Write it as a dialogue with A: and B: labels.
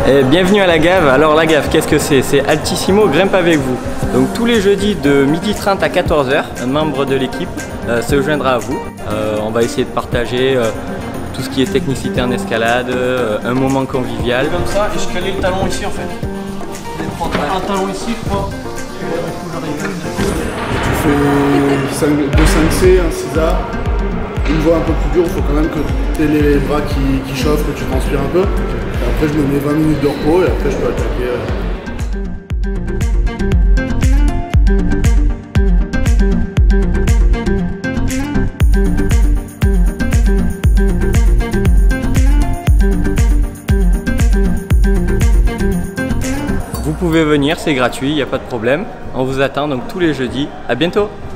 A: Et bienvenue à la Gave. Alors la Gave, qu'est-ce que c'est? C'est Altissimo grimpe avec vous. Donc tous les jeudis de 12h30 à 14h, un membre de l'équipe se joindra à vous. On va essayer de partager tout ce qui est technicité en escalade, un moment convivial.
B: Comme ça, et je calais le talon ici en fait. Je vais prendre un talon ici, quoi.
C: Tu fais 2 5C, un César. Une voie un peu plus dure, il faut quand même que tu aies les bras qui chauffent, que tu transpires un peu. Et après, je me mets 20 minutes de repos et après, je peux attaquer.
A: Vous pouvez venir, c'est gratuit, il n'y a pas de problème. On vous attend donc tous les jeudis. À bientôt!